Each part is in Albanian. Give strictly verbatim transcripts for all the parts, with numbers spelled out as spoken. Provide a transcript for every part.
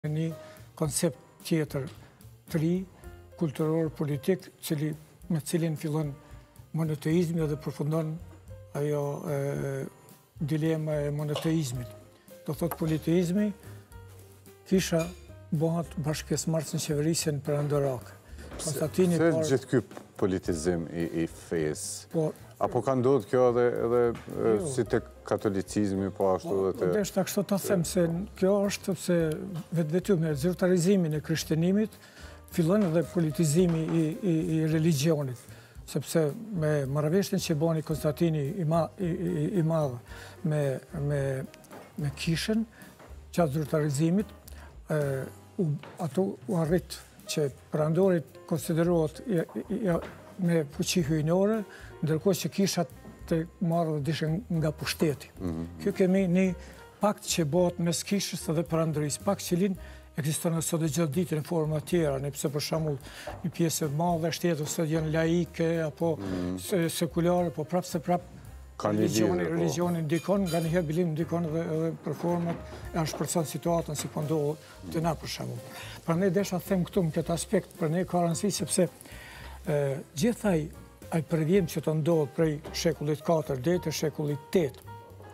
një koncept tjetër të ri, kulturor, politik, cili, me cilin fillon monoteizmi dhe përfundon ajo e, dilema e monoteizmit. Do thot politeizmi, kisha bëhat bashkëpjesëmarrës në qeverisjen perandorake. Konstantini Se par... gjithë ky politizim i, i fes? Po, Apo ka ndodhur kjo edhe, edhe jo. Si tek katolicizmi, po ashtu edhe te... Dhe shta kështu ta them se kjo është sepse vetë me zyrtarizimin e krishtenimit fillon edhe politizimi i, i, i religionit. Sepse me marrëveshjen që bani Konstantini i, ma, i, i, i madh me, me, me kishën, gjatë zyrtarizimit, e, u, ato u arrit që perandorit konsiderohet i, i, i, me fuqi hyjnore, ndërkohë që kishat të marrë dhe dishën nga pushteti. Mm-hmm. Kjo kemi një pakt që bëhet mes kishës dhe perandorisë. Pakt që linë ekziston sot dhe gjatë ditën në forma tjera, nëpse për shembull një pjesë e madhe e shtetit sot janë laike apo mm-hmm. sekulare, po prapë se prapë religioni, religioni ndikon, nga njëherë bilim ndikon edhe, edhe për format e shpërson situatën si po ndodh të na për shembull. Prandaj desha të them këtu në këtë aspekt për ne ka rëndësi sepse e, gjithaj ai përvijim që të ndodh prej shekullit katër deri te shekullit tetë.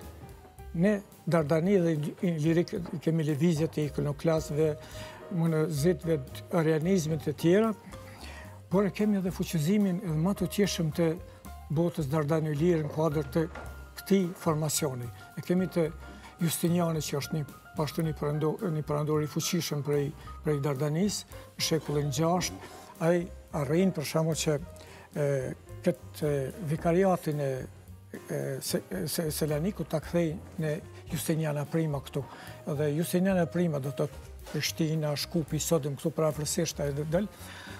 Ne Dardani dhe Ilirik kemi lëvizjet e ikonoklasëve, monozitëve, arianizmit e tjera, por e kemi edhe fuqizimin edhe më të tjeshëm të botës Dardani Ilir në kuadër të këtij formacioni. E kemi të Justiniani që është një pashtu një perandor, një perandor i fuqishëm prej, prej Dardanisë, në shekullin gjashtë, ai arrin për shembull që e, këtë vikariatin e Se, se, Selanikut ta kthej në Justiniana Prima këtu. Dhe Justiniana Prima do të Prishtina, Shkupi, Sodim, këtu për afërsisht ai del,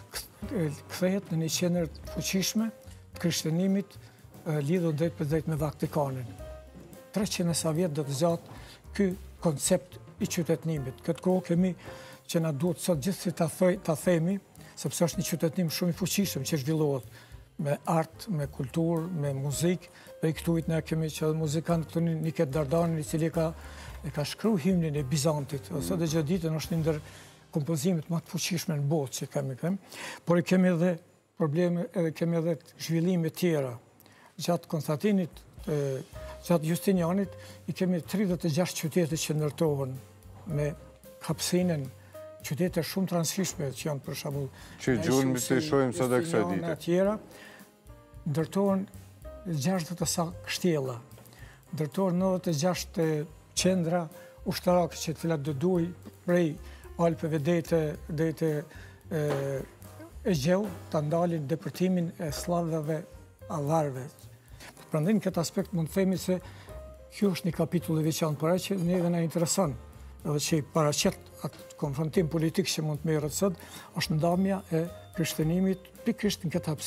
kthehet në një qendër fuqishme të krishterënimit lidhur drejt për drejt me Vatikanin. treqind e sa vjet do të zgjat ky koncept i qytetënimit. Këtë kohë kemi që na duhet sot gjithsesi ta ta themi, sepse është një qytetënim shumë i fuqishëm që zhvillohet me art, me kulturë, me muzikë. Për i këtujt ne kemi që edhe muzikant këtu një Niket Dardani, i cili ka, e ka shkru himnin e Bizantit. Mm. Ose dhe gjatë ditën është një ndër kompozimit më të fuqishme në botë që kemi kemi. Por i kemi edhe probleme, edhe kemi edhe zhvillime tjera. Gjatë Konstantinit, e, gjatë Justinianit, i kemi tridhjetë e gjashtë qytete që ndërtohen me hapësinën, qytete shumë transfishme që janë për shembull që gjurmë të shohim sot e kësaj dite. Tjera ndërtohen gjashtëdhjetë e sa kështjella, ndërtohen nëntëdhjetë e gjashtë qendra ushtarake që të cilat do duaj prej Alpeve deri te Egjeu ta ndalin depërtimin e slavëve avarëve. Prandaj në këtë aspekt mund të themi se kjo është një kapitull i veçantë për aq që neve na intereson, edhe që i paraqet atë konfrontim politik që mund të merret sot, është ndamja e krishterënimit pikërisht në këtë hapësirë.